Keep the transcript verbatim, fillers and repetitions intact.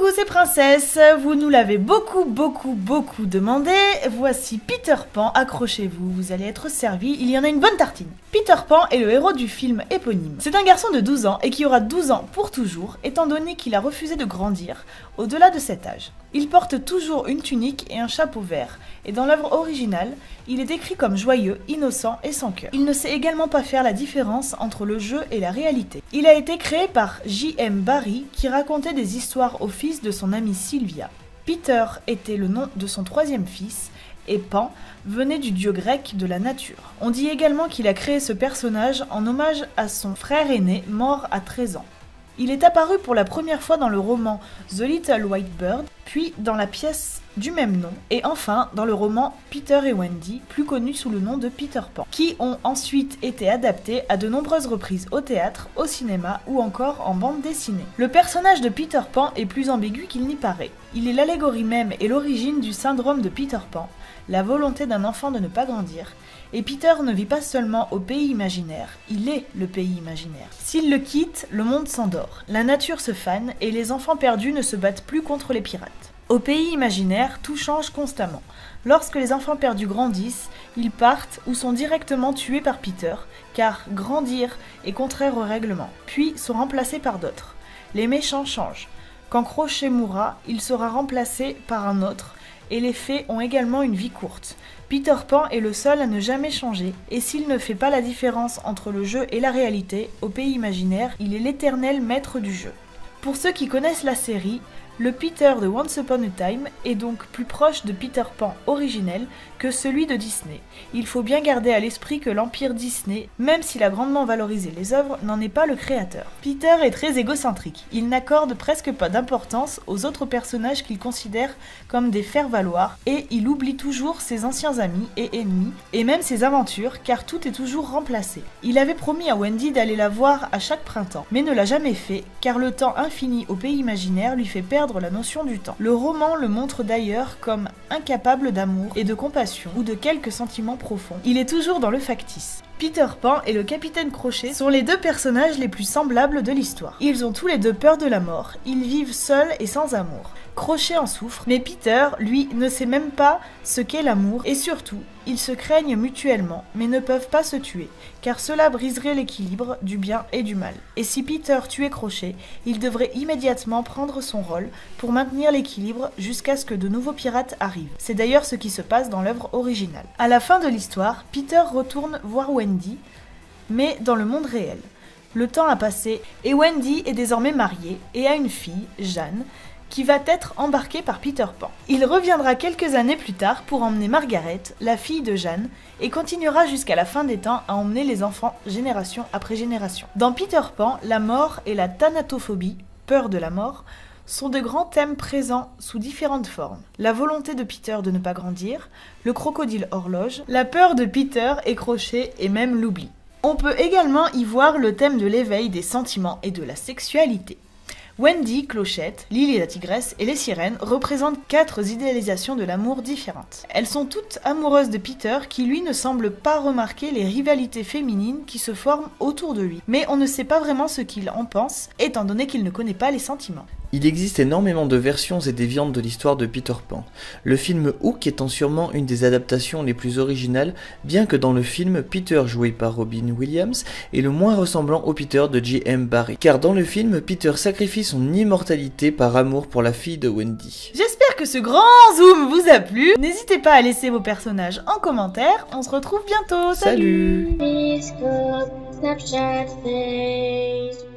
Coucou c'est Princesse, vous nous l'avez beaucoup beaucoup beaucoup demandé, voici Peter Pan, accrochez-vous, vous allez être servis, il y en a une bonne tartine. Peter Pan est le héros du film éponyme. C'est un garçon de douze ans et qui aura douze ans pour toujours, étant donné qu'il a refusé de grandir au-delà de cet âge. Il porte toujours une tunique et un chapeau vert, et dans l'œuvre originale, il est décrit comme joyeux, innocent et sans cœur. Il ne sait également pas faire la différence entre le jeu et la réalité. Il a été créé par J M Barrie, qui racontait des histoires au fils de son amie Sylvia. Peter était le nom de son troisième fils, et Pan venait du dieu grec de la nature. On dit également qu'il a créé ce personnage en hommage à son frère aîné, mort à treize ans. Il est apparu pour la première fois dans le roman The Little White Bird, puis dans la pièce du même nom, et enfin dans le roman Peter et Wendy, plus connu sous le nom de Peter Pan, qui ont ensuite été adaptés à de nombreuses reprises au théâtre, au cinéma ou encore en bande dessinée. Le personnage de Peter Pan est plus ambigu qu'il n'y paraît. Il est l'allégorie même et l'origine du syndrome de Peter Pan, la volonté d'un enfant de ne pas grandir, et Peter ne vit pas seulement au pays imaginaire, il est le pays imaginaire. S'il le quitte, le monde s'endort, la nature se fane et les enfants perdus ne se battent plus contre les pirates. Au pays imaginaire, tout change constamment. Lorsque les enfants perdus grandissent, ils partent ou sont directement tués par Peter, car grandir est contraire au règlement, puis sont remplacés par d'autres. Les méchants changent. Quand Crochet mourra, il sera remplacé par un autre, et les fées ont également une vie courte. Peter Pan est le seul à ne jamais changer, et s'il ne fait pas la différence entre le jeu et la réalité, au pays imaginaire, il est l'éternel maître du jeu. Pour ceux qui connaissent la série, le Peter de Once Upon a Time est donc plus proche de Peter Pan originel que celui de Disney. Il faut bien garder à l'esprit que l'empire Disney, même s'il a grandement valorisé les œuvres, n'en est pas le créateur. Peter est très égocentrique, il n'accorde presque pas d'importance aux autres personnages qu'il considère comme des faire-valoir, et il oublie toujours ses anciens amis et ennemis, et même ses aventures, car tout est toujours remplacé. Il avait promis à Wendy d'aller la voir à chaque printemps, mais ne l'a jamais fait, car le temps infini au pays imaginaire lui fait perdre la notion du temps. Le roman le montre d'ailleurs comme incapable d'amour et de compassion ou de quelques sentiments profonds. Il est toujours dans le factice. Peter Pan et le capitaine Crochet sont les deux personnages les plus semblables de l'histoire. Ils ont tous les deux peur de la mort, ils vivent seuls et sans amour. Crochet en souffre, mais Peter, lui, ne sait même pas ce qu'est l'amour, et surtout, ils se craignent mutuellement, mais ne peuvent pas se tuer, car cela briserait l'équilibre du bien et du mal. Et si Peter tuait Crochet, il devrait immédiatement prendre son rôle pour maintenir l'équilibre jusqu'à ce que de nouveaux pirates arrivent. C'est d'ailleurs ce qui se passe dans l'œuvre originale. À la fin de l'histoire, Peter retourne voir Wendy, mais dans le monde réel. Le temps a passé, et Wendy est désormais mariée, et a une fille, Jeanne, qui va être embarquée par Peter Pan. Il reviendra quelques années plus tard pour emmener Margaret, la fille de Jeanne, et continuera jusqu'à la fin des temps à emmener les enfants génération après génération. Dans Peter Pan, la mort et la thanatophobie, peur de la mort, sont de grands thèmes présents sous différentes formes. La volonté de Peter de ne pas grandir, le crocodile horloge, la peur de Peter et Crochet et même l'oubli. On peut également y voir le thème de l'éveil des sentiments et de la sexualité. Wendy, Clochette, Lily la tigresse et les sirènes représentent quatre idéalisations de l'amour différentes. Elles sont toutes amoureuses de Peter qui lui ne semble pas remarquer les rivalités féminines qui se forment autour de lui. Mais on ne sait pas vraiment ce qu'il en pense, étant donné qu'il ne connaît pas les sentiments. Il existe énormément de versions et déviantes de l'histoire de Peter Pan, le film Hook étant sûrement une des adaptations les plus originales, bien que dans le film, Peter joué par Robin Williams est le moins ressemblant au Peter de J M Barrie, car dans le film, Peter sacrifie son immortalité par amour pour la fille de Wendy. J'espère que ce grand zoom vous a plu, n'hésitez pas à laisser vos personnages en commentaire, on se retrouve bientôt, salut, salut.